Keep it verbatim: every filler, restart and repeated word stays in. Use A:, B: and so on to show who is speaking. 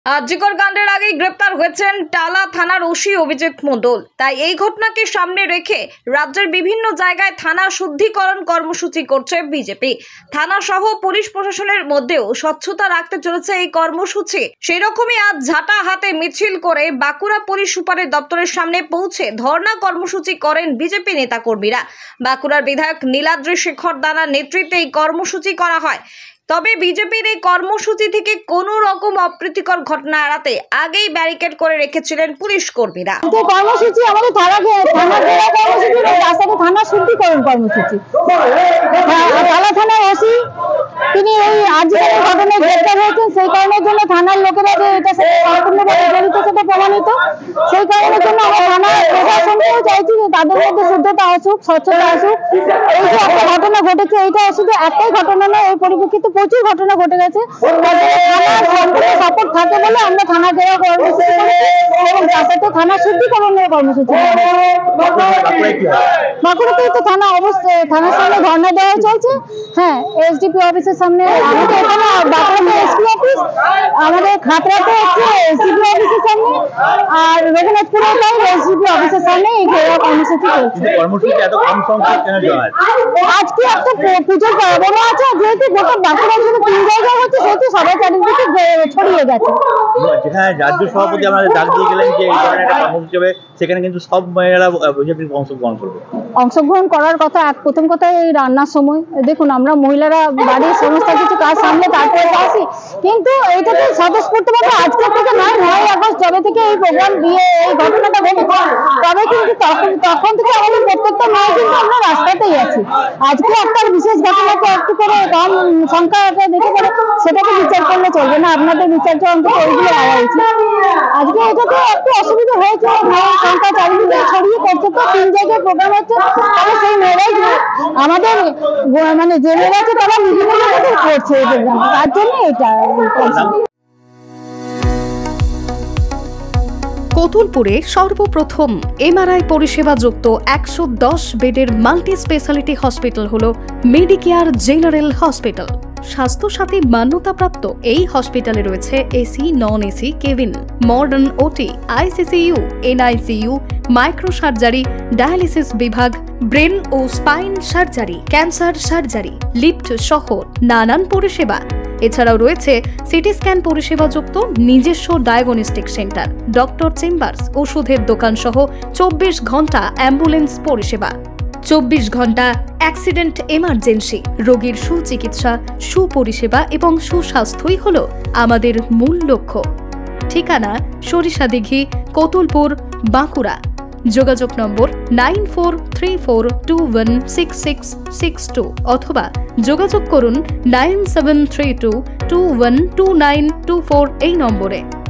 A: আজিকর কাণ্ডের আগেই গ্রেপ্তার হয়েছেন টালা থানার ওসি অভিজিৎ মণ্ডল। তাই এই ঘটনাকে সামনে রেখে রাজ্যের বিভিন্ন জায়গায় থানা শুদ্ধিকরণ কর্মসূচি করছে বিজেপি। থানা সহ পুলিশ প্রশাসনের মধ্যেও স্বচ্ছতা রাখতে চলেছে এই কর্মসূচি। সেরকমই আজ ঝাঁটা হাতে মিছিল করে বাঁকুড়া পুলিশ সুপারের দপ্তরের সামনে পৌঁছে ধর্ণা কর্মসূচি করেন বিজেপি নেতাকর্মীরা। বাঁকুড়ার বিধায়ক নীলাদ্রি শেখর দানার নেতৃত্বে এই কর্মসূচি করা হয়। তবে বিজেপির এই কর্মসূচি থেকে কোনো রকম অপ্রীতিকর ঘটনা এড়াতে আগেই ব্যারিকেড করে রেখেছিলেন পুলিশ কর্মীরা।
B: কর্মসূচি আমাদের থানা থানা কর্মসূচি রাস্তাতে থানা শুদ্ধিকরণ কর্মসূচি। টালা থানার ওসি তিনি এই আজকের ঘটনায় গ্রেপ্তার হয়েছেন, সেই কারণের জন্য থানার লোকেরা যে এটা সম্পূর্ণভাবে জড়িত সেটা প্রমাণিত। সেই কারণের জন্য আমরা থানার প্রশাসনকেও চাইছি যে তাদের মধ্যে শুদ্ধতা আসুক, স্বচ্ছতা আসুক। এই যে একটা ঘটনা ঘটেছে, এইটা শুধু একটাই ঘটনা নয়, এই পরিপ্রেক্ষিতে প্রচুর ঘটনা ঘটে গেছে। সাপোর্ট থাকে বলে আমরা থানা ঘেরাও কর্মসূচি এবং তার সাথে থানা শুদ্ধিকরণের কর্মসূচি। বাঁকুড়াতেই তো থানা অবশ্যই থানার সামনে ধর্ণা দেওয়া চলছে। হ্যাঁ, এসডিপি অফিসের সামনে, আমাদের এখানে বাঁকুড়াতে এসপি অফিস, আমাদের খাতড়াতে হচ্ছে এসডিপি অফিসের সামনে, আর রঘুনাথপুরে তাই এসডিপি অফিসের সামনে এই ঘেরাও কর্মসূচি চলছে। আজকে একটা পুজোর পর্ব আছে, যেহেতু গোটা বাঁকুড়া জন্য তিন জায়গায় হচ্ছে, সেহেতু সবাই চারিদিকে ছড়িয়ে গেছে।
C: যেখানে রাজ্য সভাপতি আমাদের ডাক দিয়ে গেলেন যে এই ধরনের একটা কর্মসূচি হবে, সেখানে কিন্তু সব মহিলারা বিজেপির অংশগ্রহণ করবে।
B: অংশগ্রহণ করার কথা এক প্রথম কথা এই রান্নার সময় দেখুন, আমরা মহিলারা বাড়ির সমস্ত কিছু কাজ সামলে তারপরে আসি, কিন্তু এইটাতে স্বতঃস্ফূর্তভাবে আজকে থেকে নয়, নয় আগস্ট যবে থেকে এই প্রোগ্রাম দিয়ে এই ঘটনাটা ঘটেছে, তবে কিন্তু তখন তখন থেকে আমাদের প্রত্যেকটা মেয়ে কিন্তু আমরা রাস্তাতেই আছি। আজকে একটা বিশেষ ঘটনাকে একটু করে কম সংখ্যাটা দেখে পড়ে সেটাকে বিচার করলে চলবে না, আপনাদের বিচারটা অন্তত ওইগুলো হওয়া উচিত। আজকে এটাতে একটু অসুবিধা হয়েছে, সংখ্যা চারিদিকে ছড়িয়ে পড়ছে, তো তিন জায়গায় প্রোগ্রাম হচ্ছে, তাহলে সেই মেয়েরাই আমাদের মানে যে মেয়েরা আছে তারা নিজেদের মধ্যে করছে এই প্রোগ্রাম, তার জন্য এটা।
D: কতুলপুরে সর্বপ্রথম এমআরআই পরিষেবা যুক্ত একশো দশ বেডের মাল্টি স্পেশালিটি হসপিটাল হল মেডিকেয়ার জেনারেল হসপিটাল। স্বাস্থ্যসাথী মান্যতাপ্রাপ্ত এই হসপিটালে রয়েছে AC, non AC cabin, modern OT, ICCU, NICU, micro surgery, dialysis বিভাগ, ব্রেন ও spine surgery, cancer surgery, lift সহ নানান পরিষেবা। এছাড়াও রয়েছে সিটি স্ক্যান পরিষেবাযুক্ত নিজস্ব ডায়াগনস্টিক সেন্টার, ডক্টর চেম্বার্স, ওষুধের দোকান সহ চব্বিশ ঘন্টা অ্যাম্বুলেন্স পরিষেবা, চব্বিশ ঘন্টা অ্যাক্সিডেন্ট এমার্জেন্সি। রোগীর সুচিকিৎসা, সুপরিষেবা এবং সুস্বাস্থ্যই হল আমাদের মূল লক্ষ্য। ঠিকানা সরিষাদিঘি, কতুলপুর, বাঁকুড়া। যোগাযোগ নম্বর nine four three four two one six six six two অথবা যোগাযোগ করুন nine seven three two two one two nine two four এই নম্বরে।